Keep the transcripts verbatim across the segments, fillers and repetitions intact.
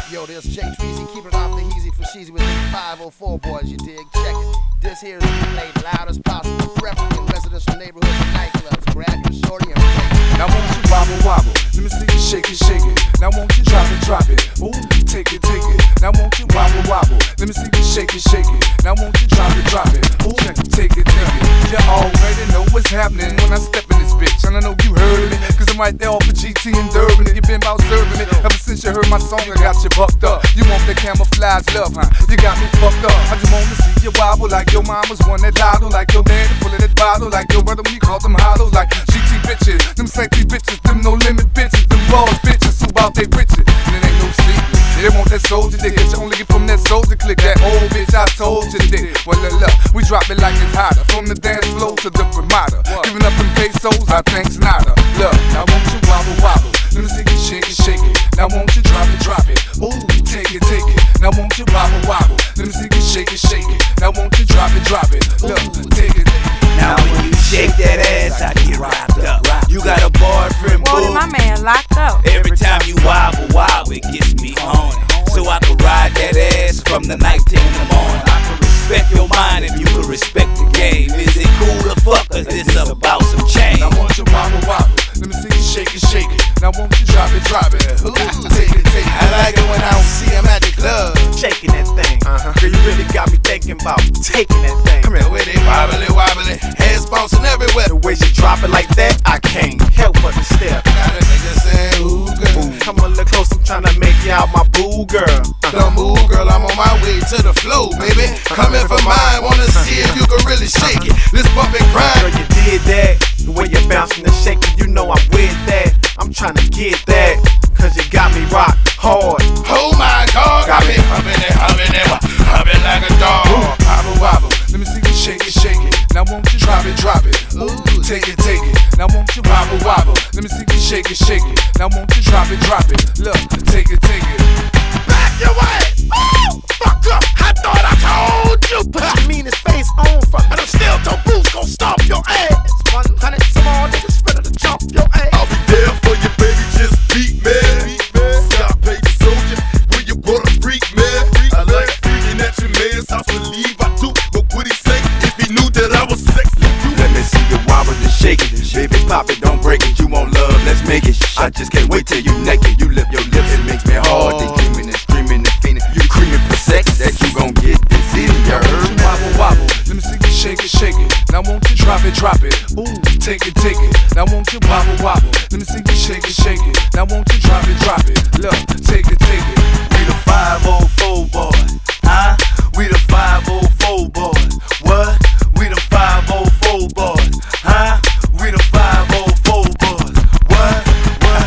Yo, this Jay Tweezy, keep it off the easy for Sheezy with the five oh four boys, you dig? Check it. This here is played loud as possible, preferably in residential neighborhoods and nightclubs. Grab your shorty and play. Now won't you wobble wobble? Let me see you shake it, shake it. Now won't you drop it, drop it? Ooh, take it, take it. Now won't you wobble wobble? Let me see you shake it, shake it. Now won't you drop it, drop it? Ooh, take it, take it. You already know what's happening when I step in this bitch, and I know you heard of me, cause I'm right there off of G T and Durban, and you been about serving it. Ever since you heard my song, I got you bucked up. You want that camouflage love, huh? You got me fucked up. I just wanna see you wobble like your mama's one that lotto, like your daddy full of that bottle, like your brother when you call them hollows, like G T bitches, them sexy bitches, them no limit bitches, them boss bitches who bout they riches, and it ain't no secret. They want that soldier dick, that you only get from that soldier click. That old bitch I told you dick. Well, look, look, we drop it like it's hotter, from the dance floor to the Ramada. Giving up in pesos, I think's nada. Look, now won't you wobble wobble? Let me see you shake it, shake it. Now won't you drop it, drop it? Ooh, take it, take it. Now won't you wobble wobble? Let me see you shake it, shake it. Now won't you drop it, drop it? Look, take it. Now when you shake that ass, I get wrapped up. You got a boyfriend, boo. My man locked up. Every time you wobble, wobble, it gets me on. So I can ride that ass from the night till the morning. I can respect your mind if you can respect the game. Is it cool or fuck, cause this about some change? Now won't you wobble wobble? Let me see you shake it, shake it. Now won't you drop it, drop it? Ooh, take it, take it. I like it when I don't see him at the club. Shaking that thing. Uh-huh. Girl, you really got me thinking about taking that thing. Come here, with it wobbly, wobbly, heads bouncing everywhere. The way she drop it like that, I can't help but to step. Got a nigga saying, ooh, girl. Come a little close, I'm tryna make you out my boo, girl. Uh-huh. Don't move, girl, I'm on my way to the flow, baby. Come in for mine, wanna see if you can really shake it. Let's bump and grind. Girl, you did that. The way you're bouncing and shaking, you know I'm with that. I'm tryna get that, cause you got me rock hard. Oh my God, got me humming it, humming it, humming like a dog. Wobble wobble, let me see you shake it, shake it. Now won't you drop it, drop it? Ooh, take it, take it. Now won't you wobble wobble? Let me see you shake it, shake it. Now won't you drop it, drop it? Look, take it, take it. Back your way. Woo! Fuck up. I thought I told you. Put your meanest face on, fuck. And I'm still to boots, gon' stomp your ass. one hundred some more niggas finna to jump your ass. I'll be there for you, baby. Just beat me. Stop playing soldier. When you wanna freak, man. I like freaking at your man's house. Believe I do. But would he say if he knew that I was sexy? Let me see you wobble and shake it. Baby, pop it, don't break it. You want love, let's make it. I just can't wait till you naked. You lift your lips, it makes me hard. They dreaming and screaming and fiending. You creaming for sex, that you gon' get this in. You heard me? Wobble wobble, let me see you shake it, shake it. Now won't you drop it, drop it? Ooh, take it, take it. Now won't you wobble wobble? Let me see you shake it, shake it. Now won't you drop it, drop it? Look, take it, take it. We the five oh four boys, huh? We the five oh four boys. What? We the five oh four boys, huh? We the five oh four boys. What? What?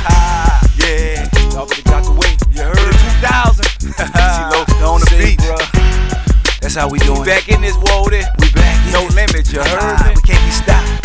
Yeah. Y'all better got the way. You heard it? two thousand. See Loca on the beat, bro. That's how we doing. We back in this world. We back. No limit. You heard me? We can't be stopped.